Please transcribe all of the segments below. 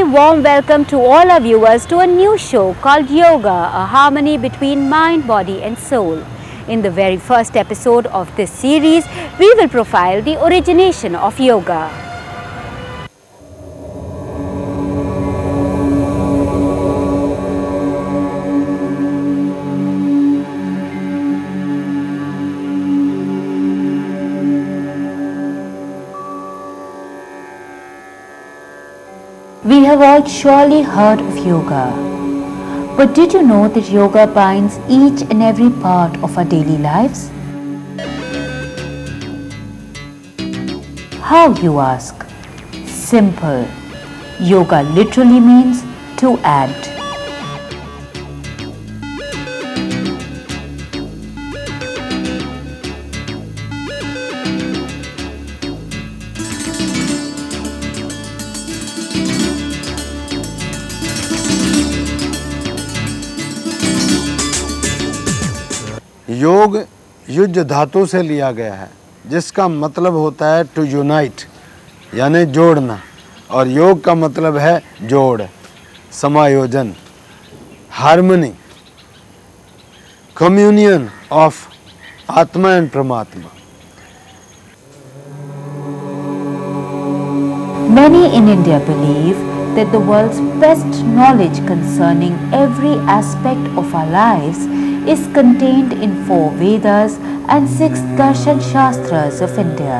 warm welcome to all our viewers to a new show called Yoga, a harmony between mind, body and soul. In the very first episode of this series, we will profile the origination of yoga. We have all surely heard of yoga, but did you know that yoga binds each and every part of our daily lives? How, you ask? Simple. Yoga literally means to add. योग युज धातु से लिया गया है, जिसका मतलब होता है टू यूनाइट यानी जोड़ना, और योग का मतलब है जोड़, समायोजन, harmony, communion of atma and paramatma. Many in India believe that the world's best knowledge concerning every aspect of our lives is contained in 4 Vedas and 6 Darshan Shastras of India.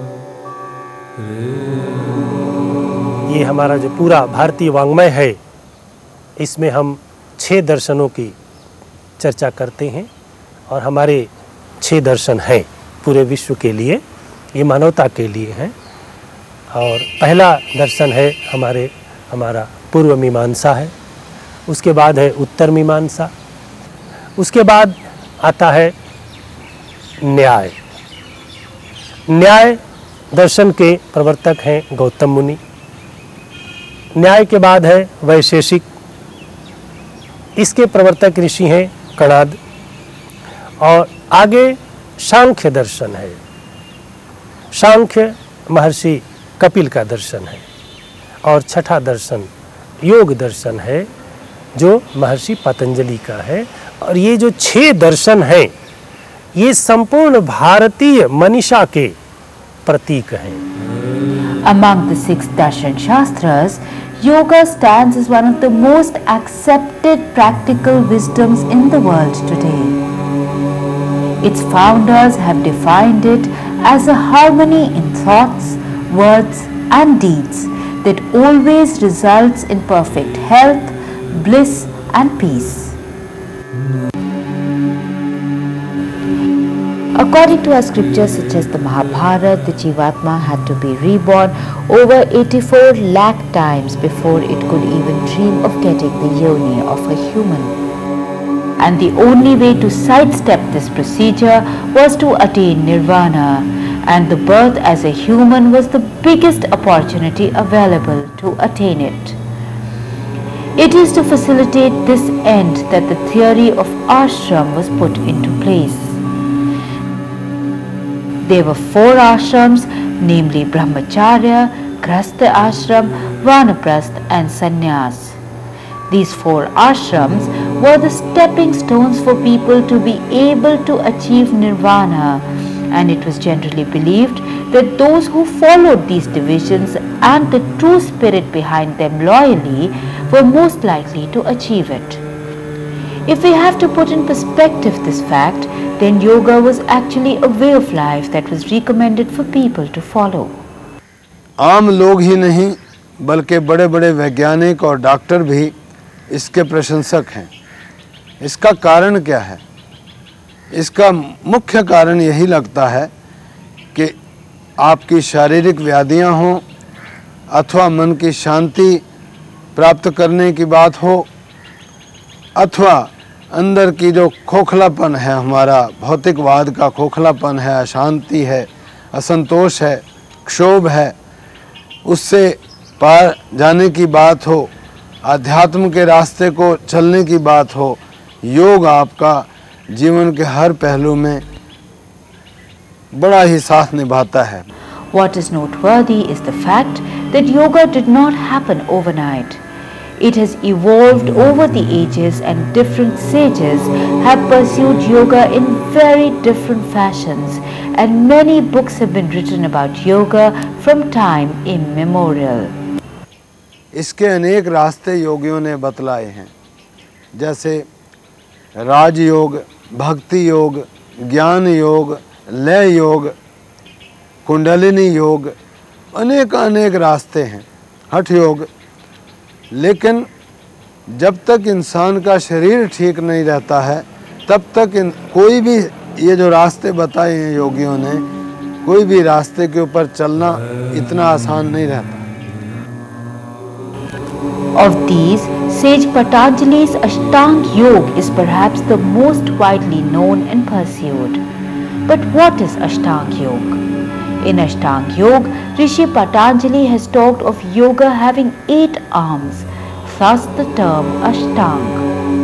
ये हमारा जो पूरा भारतीय वाङ्मय है, इसमें हम 6 दर्शनों की चर्चा करते हैं, और हमारे 6 दर्शन हैं पूरे विश्व के लिए, ये मानवता के लिए हैं. और पहला दर्शन है हमारा पूर्व मीमांसा है, उसके बाद है उत्तर मीमांसा, उसके बाद आता है न्याय. न्याय दर्शन के प्रवर्तक हैं गौतम मुनि. न्याय के बाद है वैशेषिक, इसके प्रवर्तक ऋषि हैं कणाद. और आगे सांख्य दर्शन है. सांख्य महर्षि कपिल का दर्शन है. और छठा दर्शन योग दर्शन है, जो महर्षि पतंजलि का है. और ये जो 6 दर्शन हैं, ये संपूर्ण भारतीय मनीषा के प्रतीक हैं. Among the 6 Darshan Shastras, yoga stands as one of the most accepted practical wisdoms in the world today. Its founders have defined it as a harmony in thoughts, words and deeds that always results in perfect health, bliss and peace. According to our scriptures such as the Mahabharata, the Jivatma had to be reborn over 84 lakh times before it could even dream of getting the yoni of a human. And the only way to sidestep this procedure was to attain nirvana, and the birth as a human was the biggest opportunity available to attain it. It is to facilitate this end that the theory of ashram was put into place. There were 4 ashrams, namely Brahmacharya, Grahastha ashram, Vanaprastha and Sannyas. These 4 ashrams were the stepping stones for people to be able to achieve nirvana, and it was generally believed that those who followed these divisions and the true spirit behind them loyally were most likely to achieve it. If we have to put in perspective this fact, then yoga was actually a way of life that was recommended for people to follow. आम लोग ही नहीं, बल्कि बड़े बड़े वैज्ञानिक और doctor भी इसके प्रशंसक हैं. इसका कारण क्या है? इसका मुख्य कारण यही लगता है कि आपकी शारीरिक व्याधियां हों अथवा मन की शांति प्राप्त करने की बात हो, अथवा अंदर की जो खोखलापन है, हमारा भौतिकवाद का खोखलापन है, अशांति है, असंतोष है, क्षोभ है, उससे पार जाने की बात हो, आध्यात्म के रास्ते को चलने की बात हो, योग आपका जीवन के हर पहलू में बड़ा ही साथ निभाता है. What is noteworthy is the fact that yoga did not happen overnight. It has evolved over the ages and different sages have pursued yoga in very different fashions, and many books have been written about yoga from time immemorial. इसके अनेक रास्ते योगियों ने बतलाए हैं, जैसे राजयोग, भक्ति योग, ज्ञान योग, लय योग, कुंडलिनी योग, अनेक रास्ते हैं, हठ योग। लेकिन जब तक इंसान का शरीर ठीक नहीं रहता है तब तक कोई भी ये जो रास्ते बताए हैं योगियों ने, कोई भी रास्ते के ऊपर चलना इतना आसान नहीं रहता। Of these, sage Patanjali's Ashtanga Yoga is perhaps the most widely known and pursued. But what is Ashtanga Yoga? In Ashtanga Yoga, Rishi Patanjali has talked of yoga having 8 arms, thus the term Ashtanga.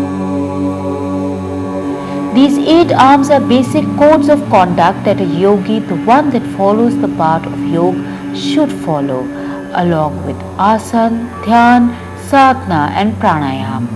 These 8 arms are basic codes of conduct that a yogi, the one that follows the path of yoga, should follow, along with asana, dhyan, sadhana and pranayam.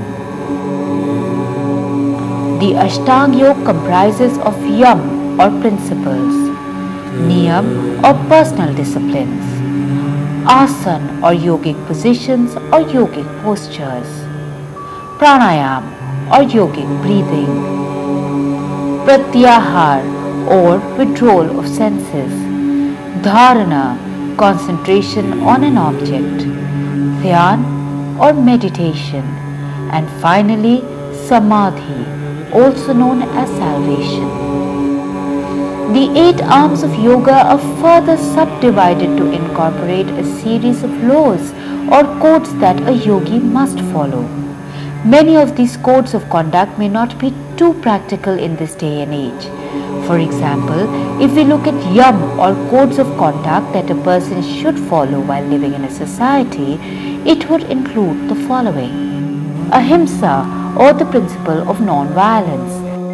The Ashtanga Yoga comprises of yam or principles, niyam or personal disciplines, asana or yogic positions or yogic postures, pranayam or yogic breathing, pratyahar or withdrawal of senses, dharana, concentration on an object, dhyan or meditation, and finally samadhi, also known as salvation. The 8 arms of yoga are further subdivided to incorporate a series of laws or codes that a yogi must follow. Many of these codes of conduct may not be too practical in this day and age. For example, if we look at yam or codes of conduct that a person should follow while living in a society, it would include the following: ahimsa or the principle of non-violence,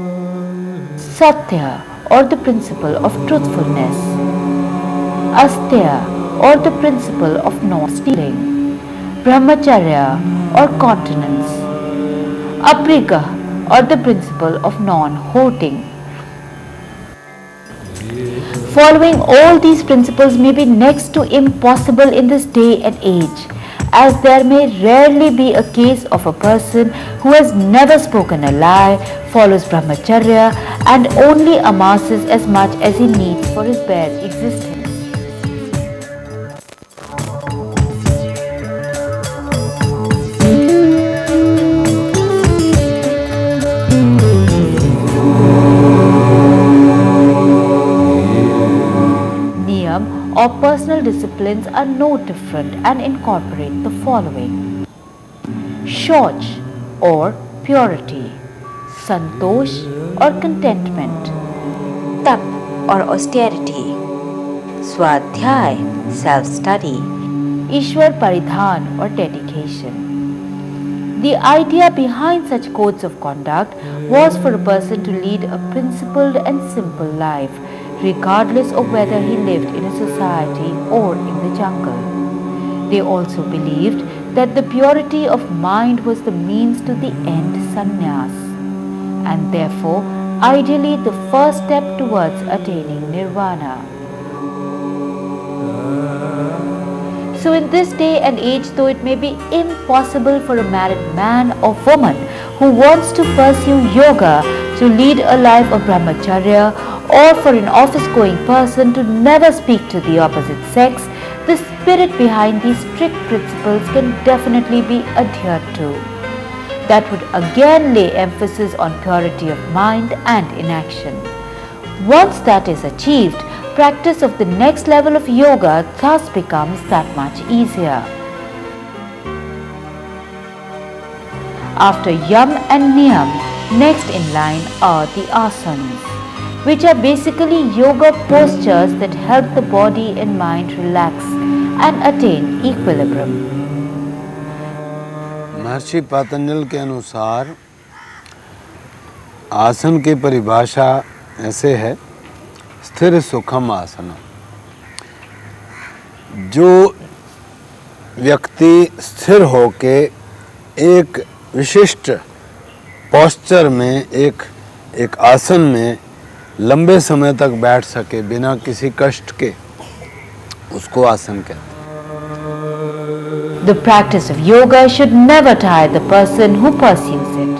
satya or the principle of truthfulness, asteya or the principle of non-stealing, brahmacharya or continence, apriga or the principle of non-hoarding. Following all these principles may be next to impossible in this day and age, as there may rarely be a case of a person who has never spoken a lie, follows brahmacharya and only amasses as much as he needs for his bare existence. Or personal disciplines are no different and incorporate the following: shauch or purity, santosh or contentment, tap or austerity, swadhyay self-study, ishwar paridhan or dedication. The idea behind such codes of conduct was for a person to lead a principled and simple life, regardless of whether he lived in a society or in the jungle. They also believed that the purity of mind was the means to the end sannyas, and therefore ideally the first step towards attaining nirvana. So in this day and age, though it may be impossible for a married man or woman who wants to pursue yoga to lead a life of brahmacharya, or for an office-going person to never speak to the opposite sex, the spirit behind these strict principles can definitely be adhered to. That would again lay emphasis on purity of mind and inaction. Once that is achieved, practice of the next level of yoga thus becomes that much easier. After yam and niyam, next in line are the asanas, which are basically yoga postures that help the body and mind relax and attain equilibrium. महर्षि पतंजलि के अनुसार आसन की परिभाषा ऐसे है: स्थिर सुखम आसन। जो व्यक्ति स्थिर होके एक विशिष्ट पोस्चर में, एक आसन में लंबे समय तक बैठ सके बिना किसी कष्ट के, उसको आसन कहते हैं। The practice of yoga should never tire the person who pursues it.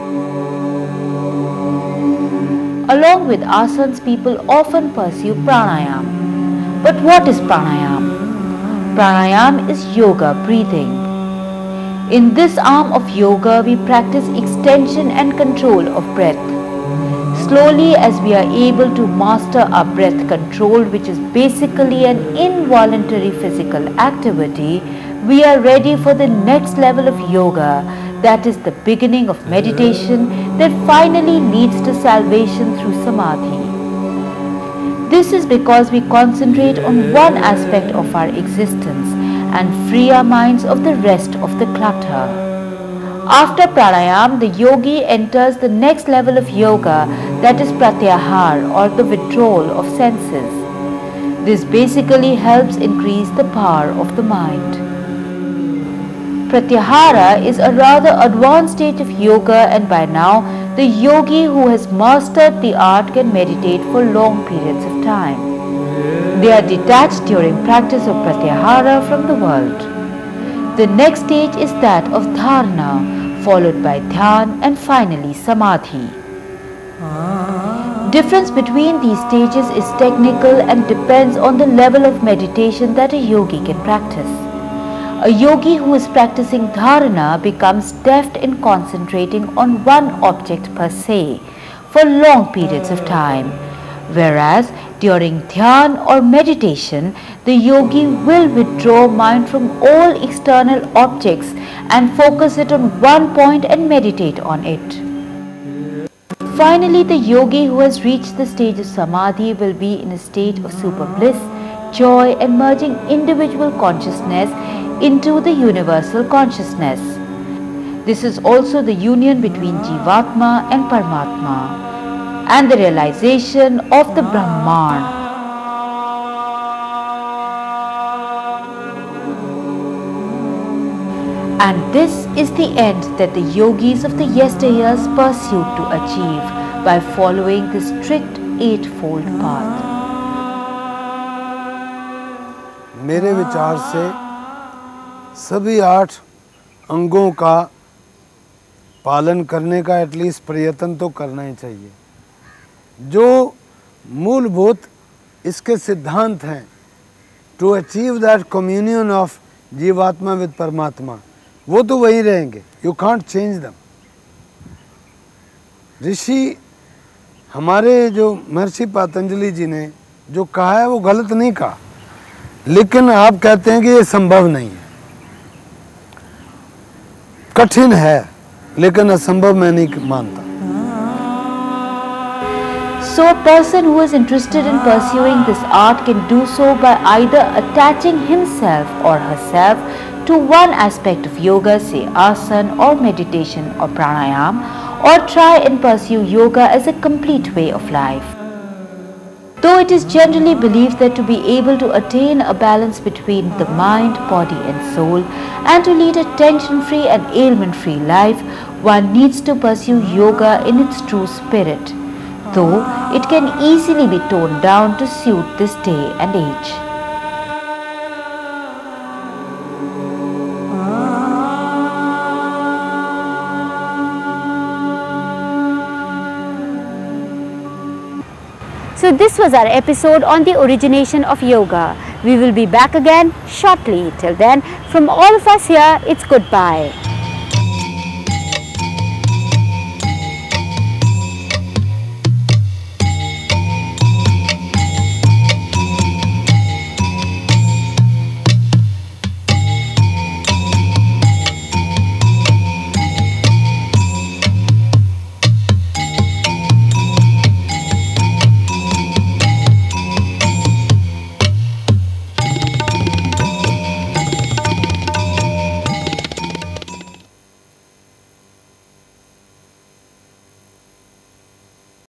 Along with asanas, people often pursue pranayam. But what is pranayam? Pranayam is yoga, breathing. In this arm of yoga, we practice extension and control of breath. Slowly, as we are able to master our breath control, which is basically an involuntary physical activity, we are ready for the next level of yoga, that is the beginning of meditation that finally leads to salvation through samadhi. This is because we concentrate on one aspect of our existence and free our minds of the rest of the clutter. After pranayam, the yogi enters the next level of yoga, that is pratyahara, or the withdrawal of senses. This basically helps increase the power of the mind. Pratyahara is a rather advanced stage of yoga, and by now the yogi who has mastered the art can meditate for long periods of time. They are detached during practice of pratyahara from the world. The next stage is that of dharana, followed by dhyan, and finally samadhi. Difference between these stages is technical and depends on the level of meditation that a yogi can practice. A yogi who is practicing dharana becomes deft in concentrating on one object per se for long periods of time, whereas during dhyan or meditation, the yogi will withdraw mind from all external objects and focus it on one point and meditate on it. Finally, the yogi who has reached the stage of samadhi will be in a state of super bliss, joy, and merging individual consciousness into the universal consciousness. This is also the union between Jivatma and Paramatma and the realization of the Brahman. And this is the end that the yogis of the yesteryears pursued to achieve by following the strict eightfold path. मेरे विचार से सभी 8 अंगों का पालन करने का at least प्रयत्न तो करना ही चाहिए। जो मूलभूत इसके सिद्धांत हैं, to achieve that communion of jivatma with paramatma, वो तो वही रहेंगे। You can't change them. ऋषि हमारे जो महर्षि पतंजलि जी ने जो कहा है वो गलत नहीं कहा, लेकिन आप कहते हैं कि ये संभव नहीं है, कठिन है, लेकिन असंभव मैं नहीं मानता। So a person who is interested in pursuing this art can do so by either attaching himself or herself to one aspect of yoga, say asana or meditation or pranayam, or try and pursue yoga as a complete way of life. Though it is generally believed that to be able to attain a balance between the mind, body and soul, and to lead a tension-free and ailment-free life, one needs to pursue yoga in its true spirit, though it can easily be toned down to suit this day and age. So this was our episode on the origination of yoga. We will be back again shortly. Till then, from all of us here, it's goodbye.